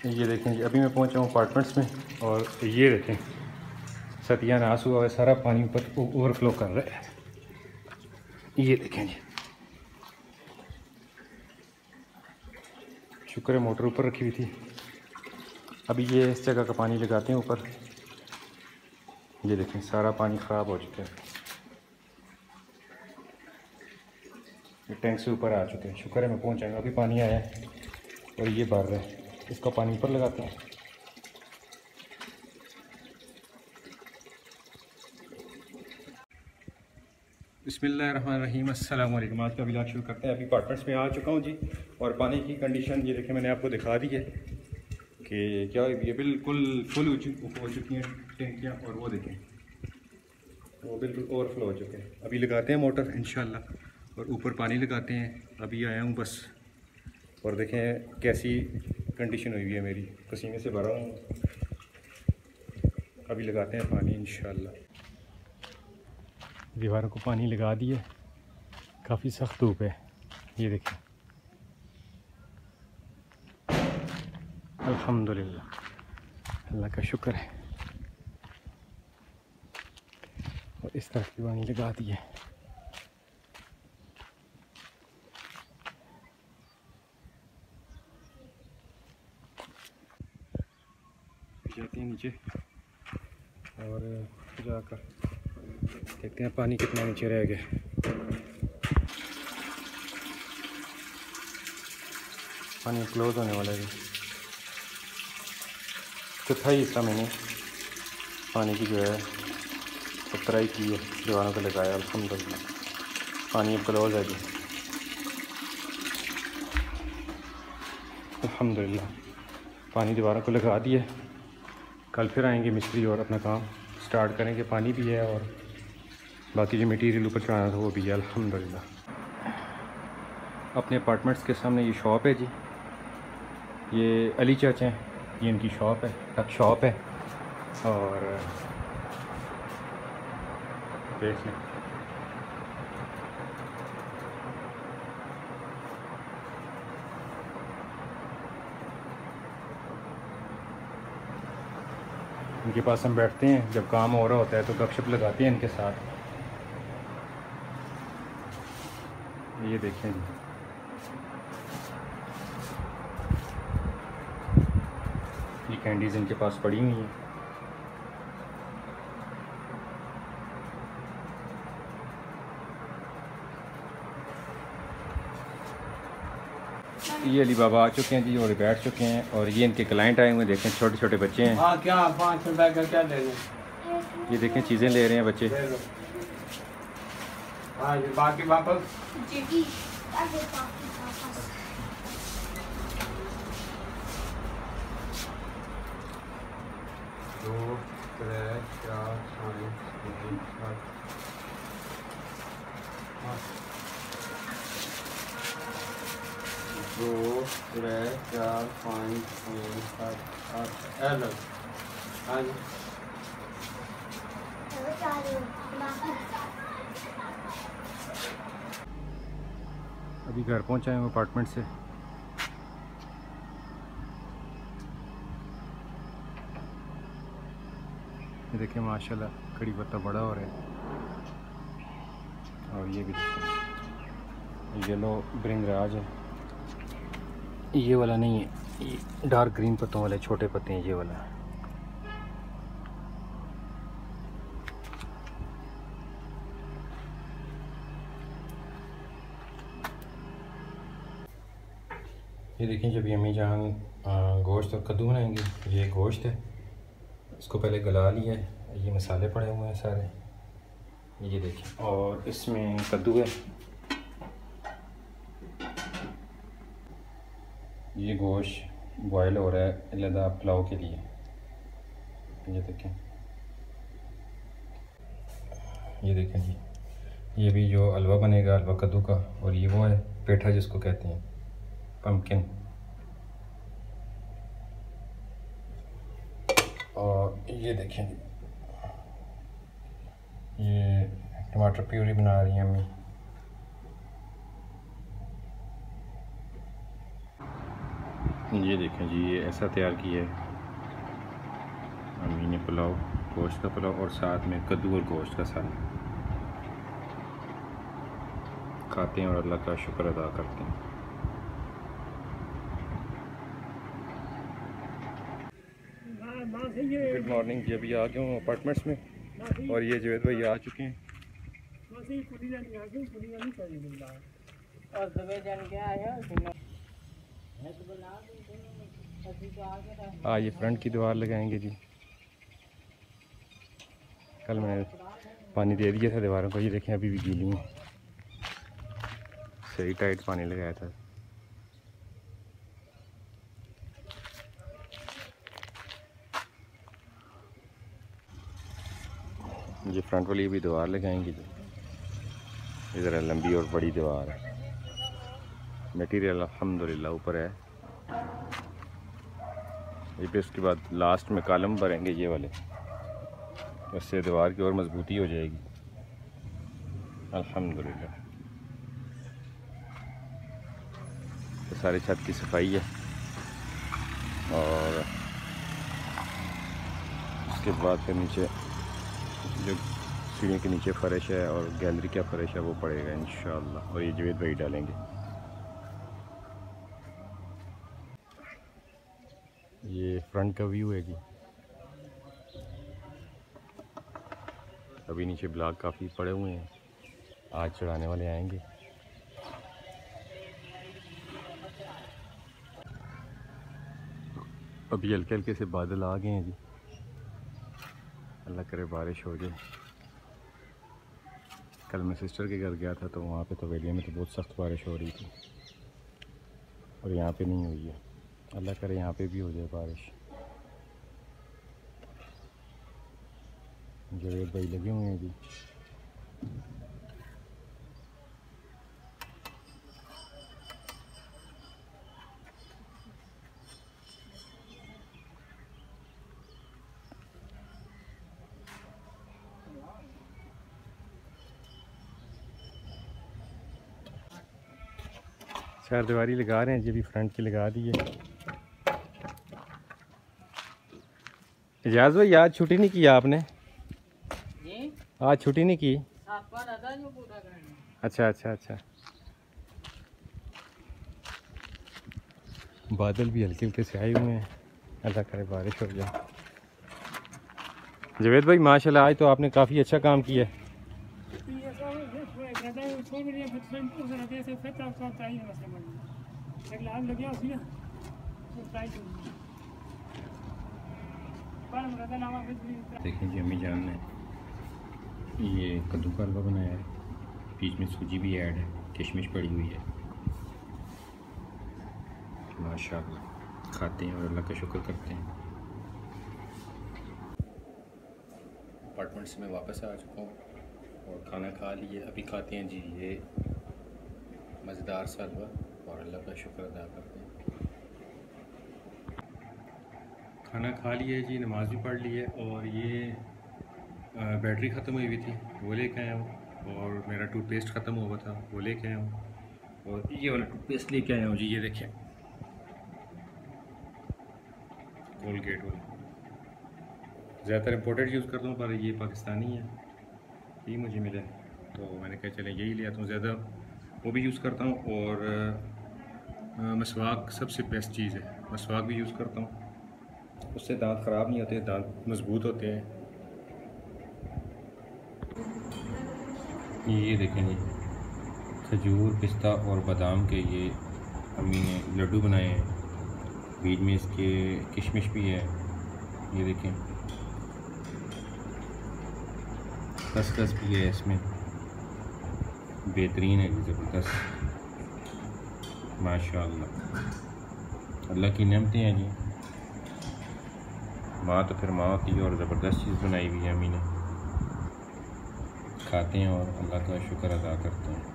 ये देखें जी, अभी मैं पहुंचा हूँ अपार्टमेंट्स में और ये देखें सत्यानाश हुआ है, सारा पानी ऊपर ओवरफ्लो कर रहा है। ये देखें जी, शुक्र है मोटर ऊपर रखी हुई थी। अभी ये इस जगह का पानी लगाते हैं ऊपर। ये देखें सारा पानी ख़राब हो चुका है, ये टैंक से ऊपर आ चुके हैं। शुक्र है मैं पहुंच जाएगा। अभी पानी आया है और ये भर रहा है, इसका पानी ऊपर लगाते हैं। बिस्मिल्लाहिर्रहमानिर्रहीम, अस्सलाम वालेकुम। आज का व्लॉग शुरू करते हैं। अभी अपार्टमेंट्स में आ चुका हूँ जी और पानी की कंडीशन ये देखें, मैंने आपको दिखा दी है कि क्या ये बिल्कुल फुल हो चुकी हैं टैंकियाँ, और वो देखें वो बिल्कुल ओवरफ्लो हो चुके हैं। अभी लगाते हैं मोटर इंशाल्लाह और ऊपर पानी लगाते हैं। अभी आया हूँ बस, और देखें कैसी कंडीशन हुई है मेरी, पसीने से भरा हूँ। अभी लगाते हैं पानी इंशाल्लाह। दीवारों को पानी लगा दिए, काफ़ी सख्त धूप है। ये देखें, अल्हम्दुलिल्लाह, अल्लाह का शुक्र है। और इस तरफ भी पानी लगा दिए। जाते हैं नीचे और जाकर देखते हैं पानी कितना नीचे रह गया। पानी क्लोज होने वाला है। चौथाई हिस्सा मैंने पानी की जो है सप्लाई की है, दीवारों को लगाया। अल्हम्दुलिल्लाह पानी अब क्लोज है जी, अल्हम्दुलिल्लाह पानी दीवारों को लगा दिए। कल फिर आएंगे मिस्त्री और अपना काम स्टार्ट करेंगे। पानी भी है और बाकी जो मटीरियल ऊपर चढ़ाना था वो भी है अल्हम्दुलिल्लाह। अपने अपार्टमेंट्स के सामने ये शॉप है जी, ये अली चाचा हैं, ये इनकी शॉप है, टक शॉप है। और देख लें इनके पास हम बैठते हैं, जब काम हो रहा होता है तो गपशप लगाते हैं इनके साथ। ये देखें जी, ये कैंडीज़ इनके पास पड़ी हुई हैं। ये अली बाबा आ चुके हैं जी और बैठ चुके हैं, और ये इनके क्लाइंट आए हुए हैं। देखें छोटे छोटे बच्चे हैं। हाँ क्या 5 रुपए का क्या दे दें? ये देखें चीज़ें ले रहे हैं बच्चे। हाँ ये बाकी वापस जी दो त्रै चार पाँच छः सात दो त्रै चार पाँच छः सात आठ हेलो। हाँ जी अभी घर पहुंचा हूँ अपार्टमेंट से। ये देखें माशाल्लाह कड़ी पत्ता बड़ा हो रहा है। और ये भी देखें येलो ब्रिंगराज है, ये वाला नहीं है, ये डार्क ग्रीन पत्तों वाले छोटे पत्ते हैं ये वाला। ये देखें जब अम्मी जान गोश्त और कद्दू बनाएंगे, ये गोश्त है, इसको पहले गला लिया है, ये मसाले पड़े हुए हैं सारे, ये देखें। और इसमें कद्दू है, ये गोश्त बॉयल हो रहा है लदा पुलाव के लिए। ये देखें, ये देखें जी, ये भी जो हलवा बनेगा हलवा कद्दू का। और ये वो है पेठा जिसको कहते हैं, पम्पकिन। और ये देखें जी, ये टमाटर प्यूरी बना रही हैं अम्मी। ये देखें जी, ये ऐसा तैयार किया है अम्मी ने पुलाव, गोश्त का पुलाव और साथ में कद्दू और गोश्त का सालन। खाते हैं और अल्लाह का शुक्र अदा करते हैं। गुड मॉर्निंग जी, अभी आ गया हूँ अपार्टमेंट्स में और ये जवेद भाई आ चुके हैं। ये फ्रंट की दीवार लगाएंगे जी। कल मैंने पानी दे दिया था दीवारों को, ये देखें अभी भी गीली है, सही टाइट पानी लगाया था। ये फ्रंट वाली भी दीवार लगाएंगे जी। इधर लंबी और बड़ी दीवार है। मटेरियल अल्हम्दुलिल्लाह ऊपर है। ये पे उसके बाद लास्ट में कॉलम भरेंगे ये वाले, उससे दीवार की और मजबूती हो जाएगी अल्हम्दुलिल्लाह। तो सारे छत की सफाई है और उसके बाद फिर नीचे जो सीढ़ी के नीचे फर्श है और गैलरी का फर्श है वो पड़ेगा इंशाअल्लाह, और ये जवेद भाई डालेंगे। ये फ्रंट का व्यू है जी। अभी नीचे ब्लॉक काफ़ी पड़े हुए हैं, आज चढ़ाने वाले आएंगे। अभी हल्के हल्के से बादल आ गए हैं जी, अल्लाह करे बारिश हो जाए। कल मैं सिस्टर के घर गया था तो वहाँ पे तो वेलिया में तो बहुत सख्त बारिश हो रही थी और यहाँ पे नहीं हुई है। अल्लाह करे यहाँ पे भी हो जाए बारिश। जवेद भाई लगे हुए हैं जी। चार दीवारी लगा रहे हैं जी, अभी फ्रंट की लगा दी है। इजाज़ भाई आज छुट्टी नहीं की आपने? आज छुट्टी नहीं की? अच्छा अच्छा अच्छा। बादल भी हल्के हल्के से आए हुए हैं, अल्लाह करे बारिश हो जाए। जवेद भाई माशाल्लाह आज तो आपने काफ़ी अच्छा काम किया है। देखें जी, अम्मी जान ने ये कद्दू का हलवा बनाया है, बीच में सूजी भी ऐड है, किशमिश पड़ी हुई है। माशाल्लाह खाते हैं और अल्लाह का शुक्र करते हैं। अपार्टमेंट्स में वापस आ चुका हूँ और खाना खा लिए। अभी खाते हैं जी ये मज़ेदार सा हलवा और अल्लाह का शुक्र अदा करते हैं। खाना खा लिए जी, नमाज़ भी पढ़ ली है और ये बैटरी ख़त्म हुई थी वो लेके आया हूँ, और मेरा टूथपेस्ट ख़त्म हुआ था वो लेके आया हूँ, और ये वाला टूथपेस्ट लेके आया हूँ जी। ये देखें कोलगेट वाला, ज़्यादातर इम्पोर्टेड यूज़ करता हूँ पर ये पाकिस्तानी है, ये मुझे मिला तो मैंने कहा चले यही ले आता हूँ। ज़्यादा वो भी यूज़ करता हूँ और मसवाक सबसे बेस्ट चीज़ है, मसवाक भी यूज़ करता हूँ, उससे दांत ख़राब नहीं होते, दांत मजबूत होते हैं। ये देखें जी, खजूर पिस्ता और बादाम के ये अम्मी ने लड्डू बनाए हैं, बीच में इसके किशमिश भी है। ये देखें खसखस भी है इसमें, बेहतरीन है ज़बरदस्त माशाअल्लाह। अल्लाह की नेमतें हैं जी, माँ तो फिर माँ होती है और ज़बरदस्त चीज़ बनाई हुई है अम्मी ने। खाते हैं और अल्लाह का शुक्र अदा करते हैं।